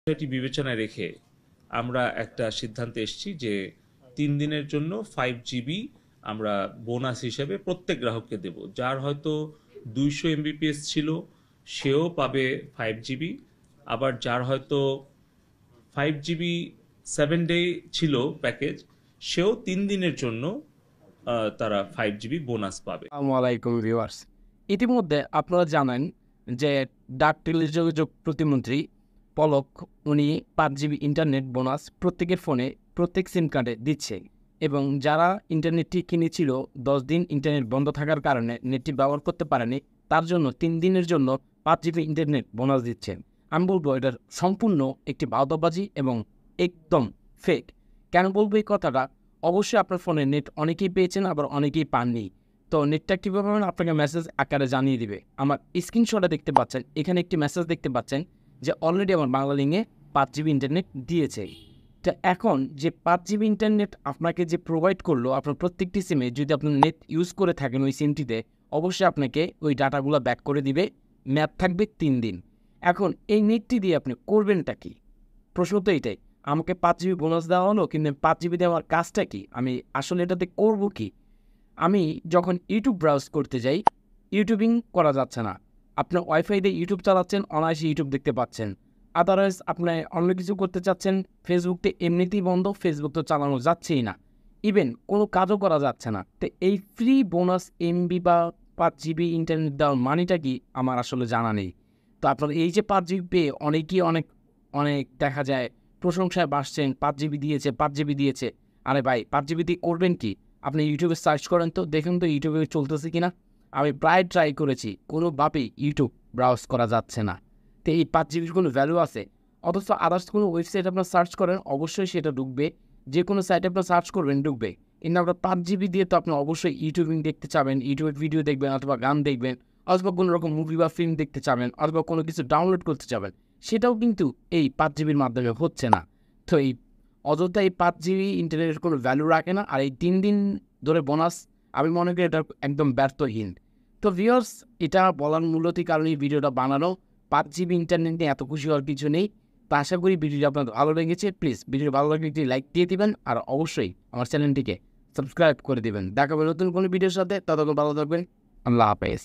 বিষয়টি বিবেচনায় রেখে আমরা একটা সিদ্ধান্তে এসেছি যে 3 দিনের জন্য 5 GB আমরা বোনাস হিসেবে প্রত্যেক গ্রাহককে দেব। যার হয়তো 200 MBPS ছিল সেও পাবে 5 GB, আবার যার হয়তো 5 GB 7 ডে ছিল প্যাকেজ, সেও 3 দিনের জন্য তারা 5 GB বোনাস পাবে। আসসালামু আলাইকুম ভিউয়ার্স, ইতিমধ্যে আপনারা জানেন যে ডাক টেলিযোগাযোগ প্রতিমন্ত্রী পলক উনি 5 GB ইন্টারনেট বোনাস প্রত্যেকের ফোনে প্রত্যেক সিম কার্ডে দিচ্ছে এবং যারা ইন্টারনেটটি কিনেছিল 10 দিন ইন্টারনেট বন্ধ থাকার কারণে নেটটি ব্যবহার করতে পারেনি তার জন্য 3 দিনের জন্য 5 GB ইন্টারনেট বোনাস দিচ্ছে। আমি বলবো এটার সম্পূর্ণ একটি বাউতাবাজি এবং একদম ফেক। কেন বলবো এই কথাটা? অবশ্যই আপনার ফোনে নেট অনেকেই পেয়েছেন, আবার অনেকেই পাননি। তো নেটটা কীভাবে পাবেন আপনাকে মেসেজ আকারে জানিয়ে দিবে। আমার স্ক্রিনশটে দেখতে পাচ্ছেন, এখানে একটি মেসেজ দেখতে পাচ্ছেন যে অলরেডি আমার বাংলালিংয়ে 5 GB ইন্টারনেট দিয়েছে। তো এখন যে 5 GB ইন্টারনেট আপনাকে যে প্রোভাইড করলো, আপনার প্রত্যেকটি সিমে যদি আপনার নেট ইউজ করে থাকেন ওই সিমটিতে, অবশ্যই আপনাকে ওই ডাটাগুলো ব্যাক করে দিবে। ম্যাপ থাকবে 3 দিন। এখন এই নেটটি দিয়ে আপনি করবেনটা কি? প্রশ্ন তো এইটাই। আমাকে 5 GB বোনাস দেওয়া হলো, কিন্তু 5 GB দিয়ে আমার কাজটা কি? আমি আসলে এটাতে করব কি? আমি যখন ইউটিউব ব্রাউজ করতে যাই, ইউটিউবিং করা যাচ্ছে না। আপনার ওয়াইফাই দিয়ে ইউটিউব চালাচ্ছেন, অনায়াসে ইউটিউব দেখতে পাচ্ছেন। আদারওয়াইজ আপনি অন্য কিছু করতে চাচ্ছেন, ফেসবুকটা এমনিতেই বন্ধ, ফেসবুক তো চালানো যাচ্ছেই না। ইভেন কোনো কাজও করা যাচ্ছে না। তো এই ফ্রি বোনাস এমবি বা 5 GB ইন্টারনেট দেওয়ার মানেটা কি আমার আসলে জানা নেই। তো আপনার এই যে 5 GB পেয়ে অনেকেই অনেক দেখা যায় প্রশংসায় বাসছেন, 5 GB দিয়েছে, 5 GB দিয়েছে। আরে ভাই, 5 GB দিয়ে করবেন কি? আপনি ইউটিউবে সার্চ করেন তো, দেখুন তো ইউটিউবে চলতেছে কিনা। আমি প্রায় ট্রাই করেছি, কোনোভাবেই ইউটিউব ব্রাউজ করা যাচ্ছে না। তো এই 5 GBর কোনো ভ্যালু আছে? অথচ আদার্স কোনো ওয়েবসাইট আপনার সার্চ করেন, অবশ্যই সেটা ঢুকবে। যে কোনো সাইটে আপনার সার্চ করবেন ঢুকবে। কিন্তু আপনার 5 GB দিয়ে তো আপনি অবশ্যই ইউটিউবিং দেখতে চাবেন, ইউটিউবের ভিডিও দেখবেন অথবা গান দেখবেন, অথবা কোনো রকম মুভি বা ফিল্ম দেখতে চাবেন, অথবা কোনো কিছু ডাউনলোড করতে চাবেন, সেটাও কিন্তু এই 5 GBর মাধ্যমে হচ্ছে না। তো এই অযথা এই 5 GB ইন্টারনেটের কোনো ভ্যালু রাখে না। আর এই 3 দিন ধরে বোনাস, আমি মনে করি এটা একদম ব্যর্থহীন। তো ভিউয়ার্স, এটা বলার মূলত কারণে এই ভিডিওটা বানানো। 5 GB ইন্টারনেট নিয়ে এত খুশি হওয়ার কিছু নেই। তো আশা করি ভিডিওটি আপনাদের ভালো লেগেছে। প্লিজ ভিডিও ভালো লাগলে একটি লাইক দিয়ে দিবেন, আর অবশ্যই আমার চ্যানেলটিকে সাবস্ক্রাইব করে দিবেন। দেখা হবে নতুন কোনো ভিডিওর সাথে। ততক্ষণ ভালো থাকবেন। আল্লাহ হাফেজ।